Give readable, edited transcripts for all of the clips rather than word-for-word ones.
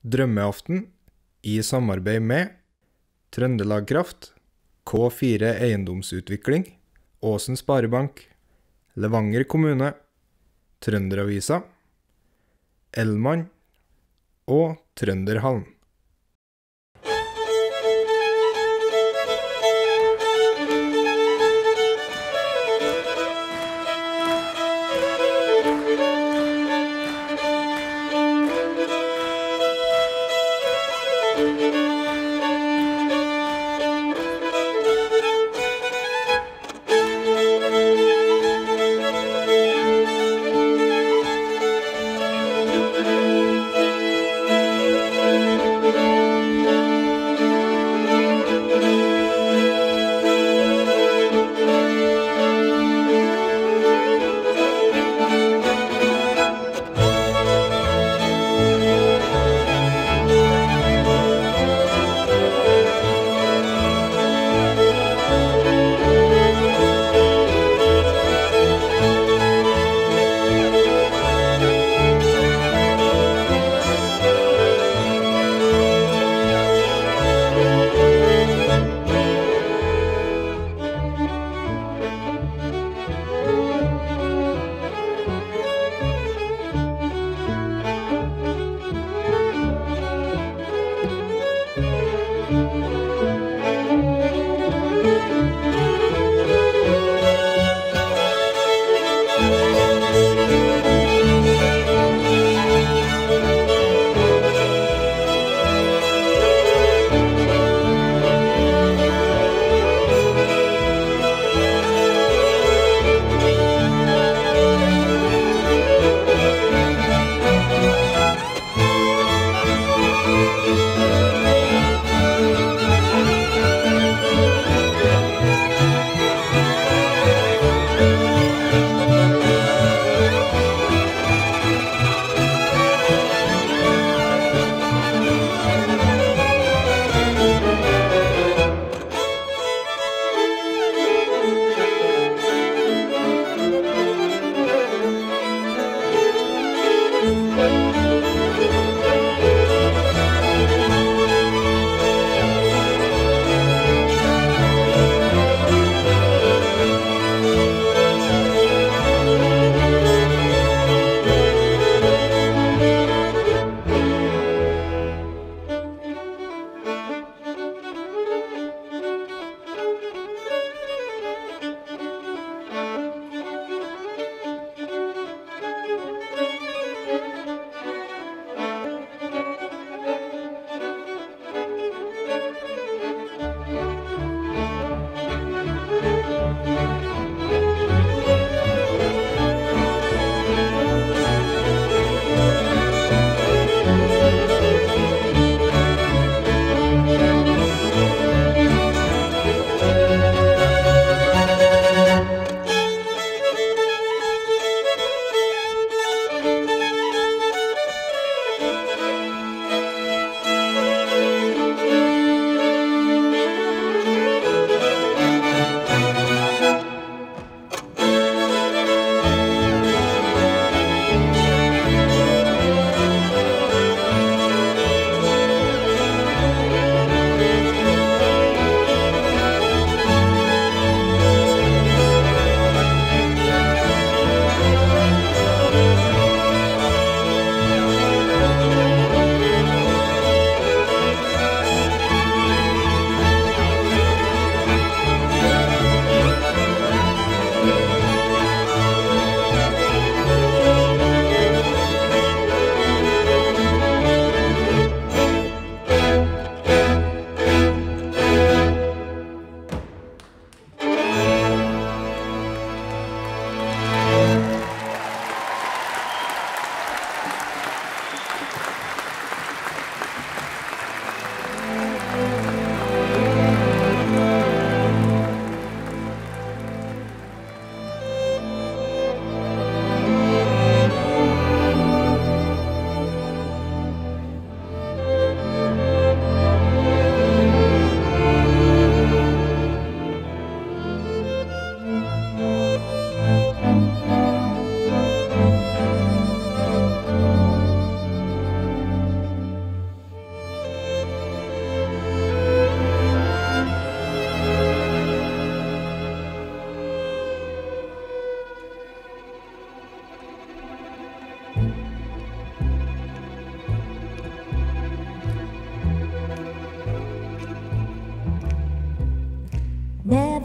Drømmeaften i samarbeid med Trøndelag Kraft, K4 Eiendomsutvikling, Åsen Sparebank, Levanger kommune, Trønderavisa, Elman og Trønderhallen.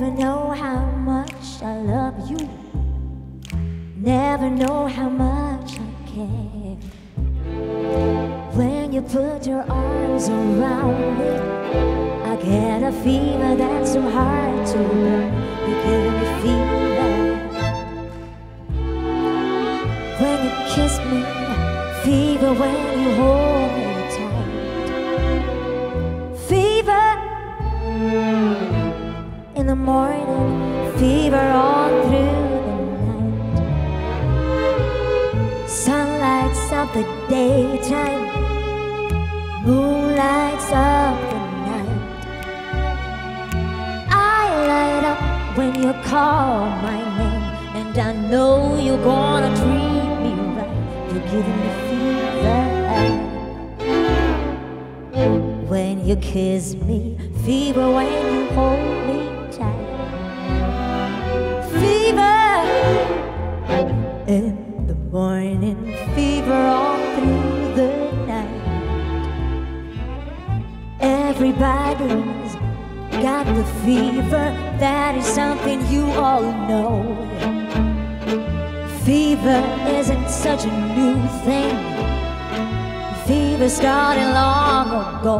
Never know how much I love you. Never know how much I care. When you put your arms around me, I get a fever that's so hard to bear. You give me fever. When you kiss me, fever when you hold me tight. Fever in the morning, fever all through the night. Sun lights up the daytime, moon lights up the night. I light up when you call my name, and I know you're gonna treat me right. You're giving me fever. When you kiss me, fever when you hold me tight. Fever in the morning, fever all through the night. Everybody's got the fever, that is something you all know. Fever isn't such a new thing. Fever started long ago.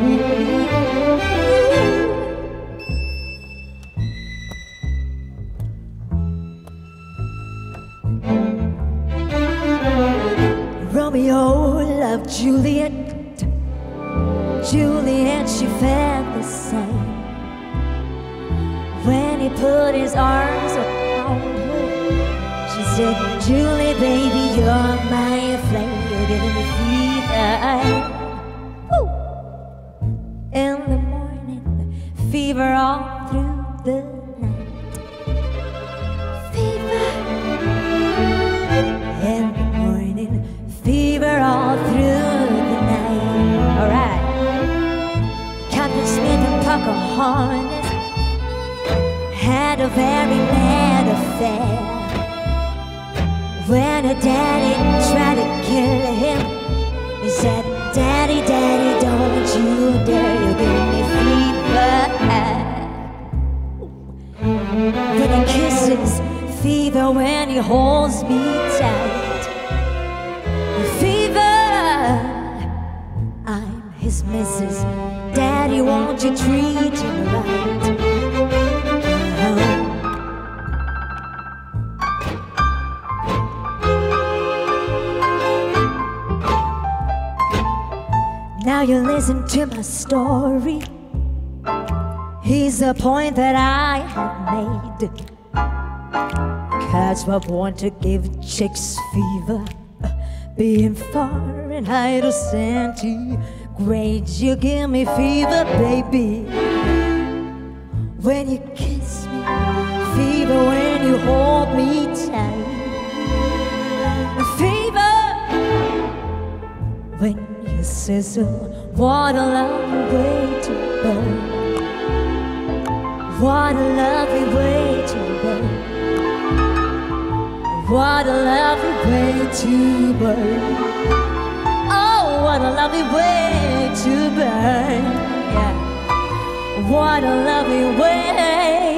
Romeo loved Juliet. Juliet, she felt the same. When he put his arms around her, she said, Julie, baby, you're my flame. You're giving me fever. Woo! In the morning, fever all through the night. Fever. In the morning, fever all through the night. All right. Captain Smith and Pocahontas had a very mad affair. When her daddy tried to kill him, he said, Daddy, Daddy, don't you dare, you give me fever. Then he kisses, fever when he holds me tight. Fever, I'm his missus. Daddy, won't you treat him right? Now you listen to my story. Here's the point that I have made. Cats were born to give chicks fever. Being Fahrenheit or centigrade, you give me fever, baby. When you kiss me, fever when you hold me tight. Fever when you sizzle, what a lovely way to burn. What a lovely way to burn. What a lovely way to burn. Oh, what a lovely way to burn. Yeah. What a lovely way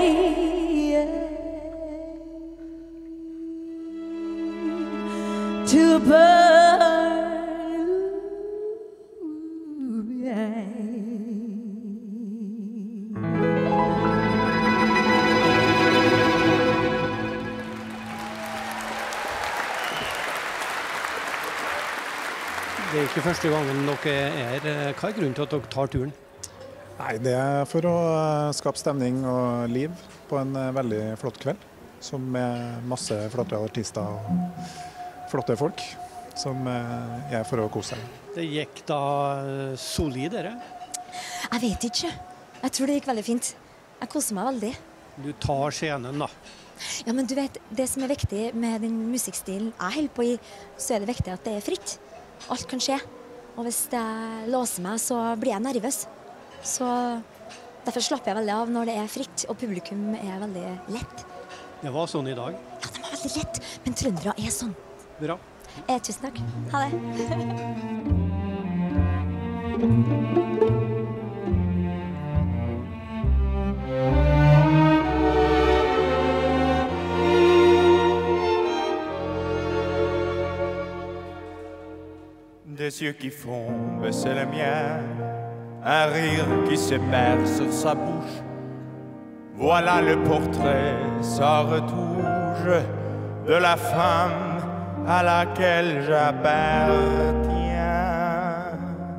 to burn. Det ikke første gangen dere her. Hva grunnen til at dere tar turen? Nei, det for å skape stemning og liv på en veldig flott kveld, som med masse flotte artister og flotte folk, som for å kose seg. Det gikk da solid, dere? Jeg vet ikke. Jeg tror det gikk veldig fint. Jeg koser meg veldig. Du tar scenen da. Ja, men du vet, det som viktig med den musikkstilen jeg holder på i, så det viktig at det fritt. Alt kan skje. Og hvis jeg låser meg, så blir jeg nervøs. Så derfor slapper jeg veldig av når det fritt, og publikum veldig lett. Det var sånn i dag? Ja, det var veldig lett, men trøndere sånn. Bra. Tusen takk. Ha det. Les yeux qui font baisser le mien, un rire qui se perd sur sa bouche. Voilà le portrait sans retouche de la femme à laquelle j'appartiens.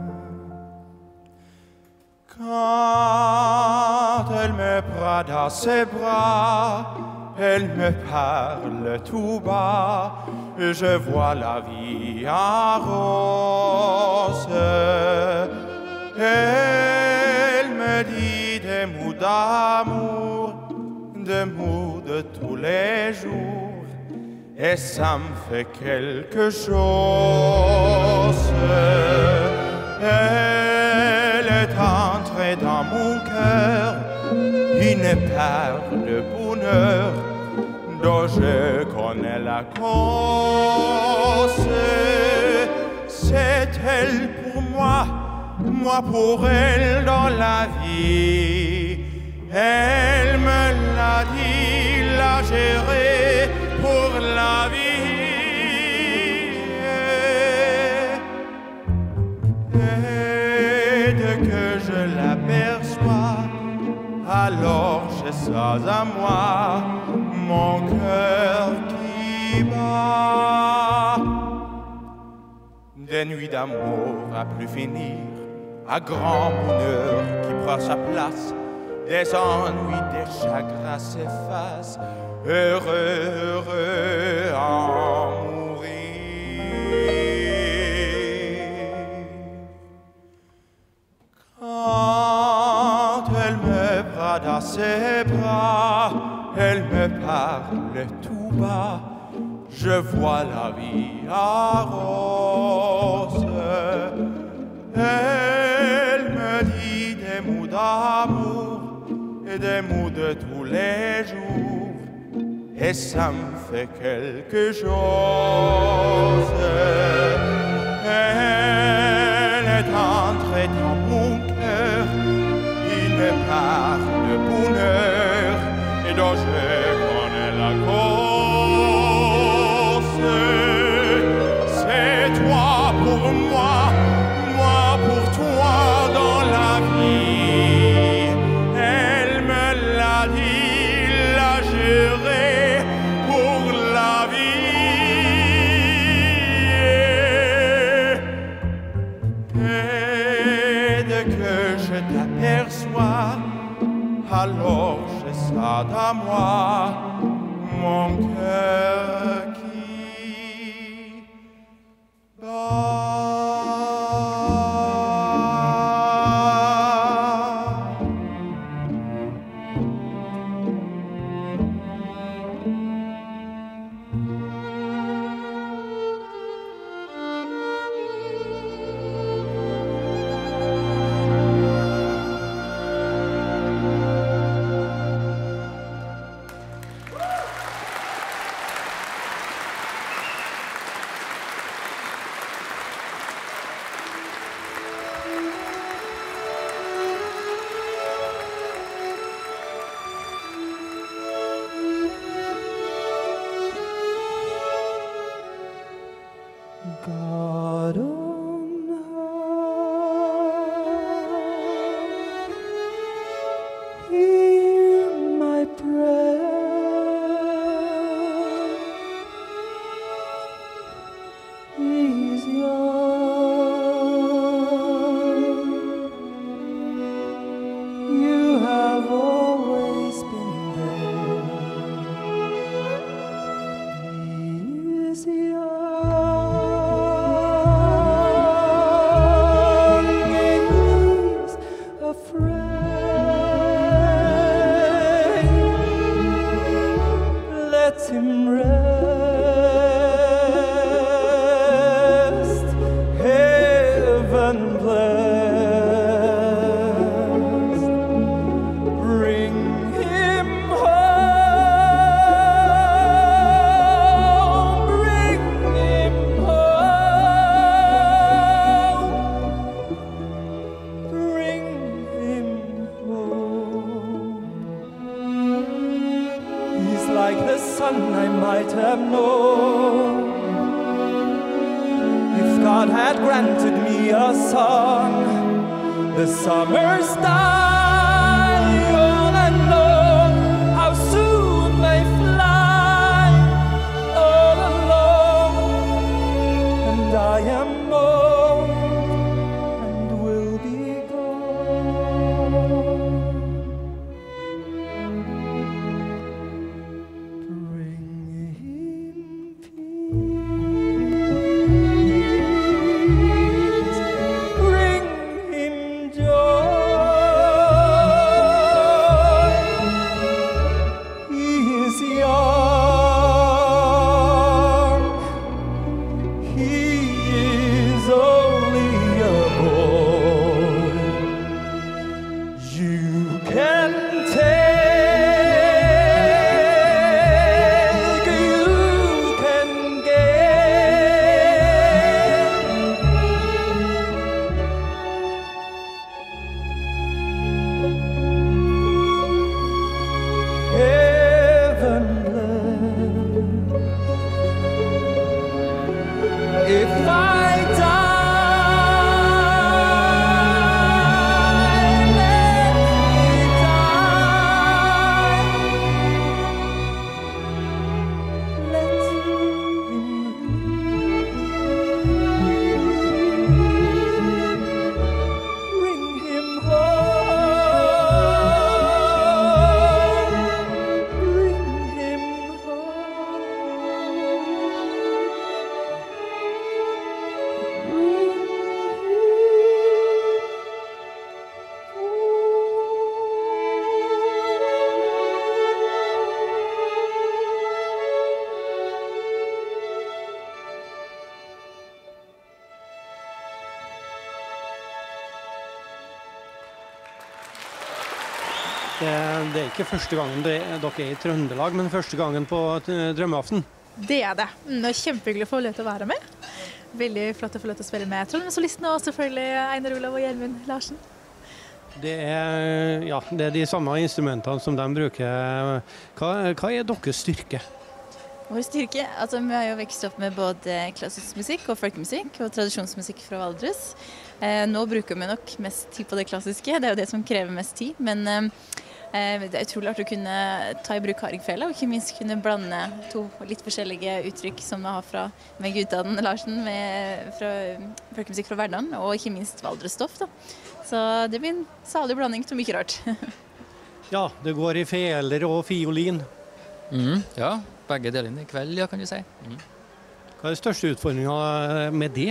Quand elle me prend dans ses bras, elle me parle tout bas, je vois la vie en rose. Elle me dit des mots d'amour, des mots de tous les jours, et ça me fait quelque chose. Elle est entrée dans mon cœur, une part de bonheur dont je connais la cause. C'est elle pour moi, moi pour elle dans la vie. Elle me l'a dit, l'a géré pour la vie. Et dès que je l'aperçois, alors je sens à moi mon cœur qui bat. Des nuits d'amour à plus finir, à grand bonheur qui prend sa place, des ennuis, des chagrins s'effacent, heureux, heureux en mourir. Quand elle me prend dans ses bras, elle me parle tout bas, je vois la vie en rose. Elle me dit des mots d'amour et des mots de tous les jours, et ça me fait quelque chose. Elle est entrée dans mon cœur, une part de bonheur, et dont je connais la cause. C'est toi pour moi, moi pour toi dans la vie. Elle me l'a dit, l'a juré pour la vie. Et dès que je t'aperçois, alors je sens à moi mon cœur qui bat. God on high, hear my prayer. He's young. You have always been there. He is young. Let him rest, heaven blessed. Bring him home, bring him home, bring him home. He's like the sun I might have known if God had had granted me a song. The summer's die on and on. How soon they fly all alone. And I am old and will be gone. Bring him peace, bring him joy. He is young, he is only a boy. You can take, you can heaven bless. If I die, let me die. Let him bring him home. Bring him home. Det ikke første gangen dere i Trøndelag, men første gangen på Drømmeaften. Det det. Og kjempehyggelig å få lov til å være med. Veldig flott å få lov til å spille med Trondheim-solistene og selvfølgelig Einar Olav og Gjermund Larsen. Det er de samme instrumentene som de bruker. Hva deres styrke? Vår styrke, altså vi har jo vokst opp med både klassisk musikk og folkemusikk og tradisjonsmusikk fra Valdres. Nå bruker vi nok mest tid på det klassiske, det er jo det som krever mest tid, men det er utrolig artig å kunne ta i bruk hardingfele og ikke minst kunne blande to litt forskjellige uttrykk som vi har med Guddaden Larsen, fra folkemusikk fra Verdalen og ikke minst Valdresstoff da. Så det blir en salig blanding til mye rart. Ja, det går i feler og fiolin. Ja, begge delene i kveld, ja, kan du si. Hva er den største utfordringen med det?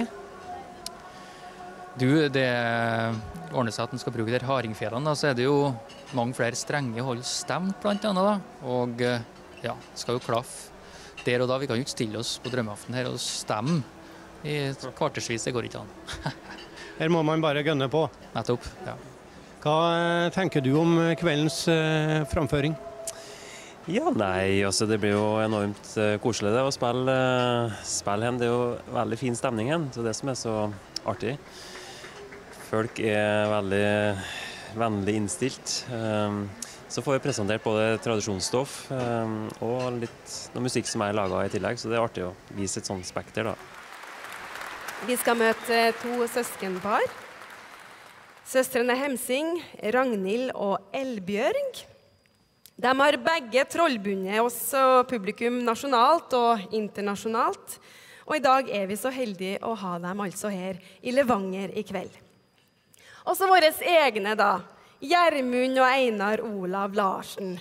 Det ordner seg at en skal bruke de hardingfelene, så er det jo mange flere strenge hold stemt blant annet da. Og ja, skal jo klaffe der og da. Vi kan jo ikke stille oss på Drømmeaften her og stemme i kvartersvis, det går ikke an. Her må man bare gønne på. Nettopp, ja. Hva tenker du om kveldens framføring? Ja, nei, altså det blir jo enormt koselig det å spille hen. Det er jo veldig fin stemning hen, så det som er så artig. Folk er veldig vennlig innstilt. Så får vi presentert både tradisjonsstoff og litt noe musikk som er laget i tillegg, så det er artig å vise et sånt spekter da. Vi skal møte to søskenpar. Søstrene Hemsing, Ragnhild og Elbjørg. De har begge trollbundet oss og publikum nasjonalt og internasjonalt. Og i dag er vi så heldige å ha dem altså her i Levanger i kveld. Og så våre egne da, Gjermund og Einar Olav Larsen.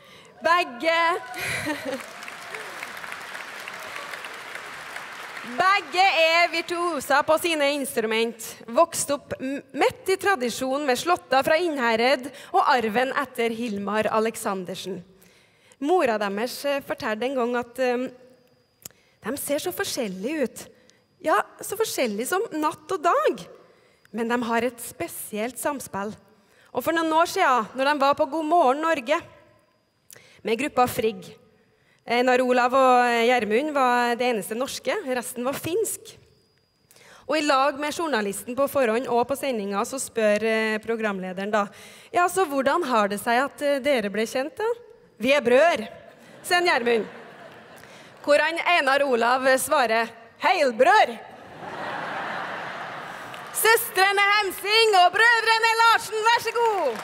Begge er virtuoser på sine instrument, vokst opp midt i tradisjon med slåtter fra Innherred og arven etter Hilmar Aleksandersen. Mora deres fortalte en gang at de ser så forskjellige ut. Ja, så forskjellige som natt og dag. Men de har et spesielt samspill. Og for noen år siden, når de var på God morgen Norge, med gruppa Frigg, Einar Olav og Gjermund var det eneste norske, resten var finsk. Og i lag med journalisten på forhånd og på sendingen så spør programlederen da, ja, så hvordan har det seg at dere ble kjent da? Vi er brødre, sier Gjermund. Hvor Einar Olav svarer, heilbrødre. Søstrene Hemsing og brødrene Larsen, vær så god!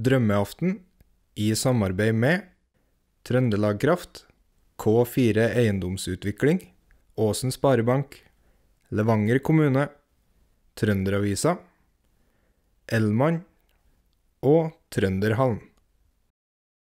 Drømmeaften i samarbeid med Trøndelag Kraft, K4 Eiendomsutvikling, Åsen Sparebank, Levanger kommune, Trønderavisa, Elmann og Trønderhallen.